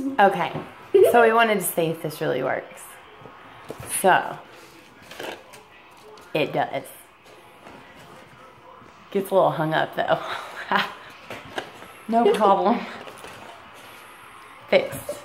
Okay, so we wanted to see if this really works. So, it does. Gets a little hung up though. No problem. Fixed.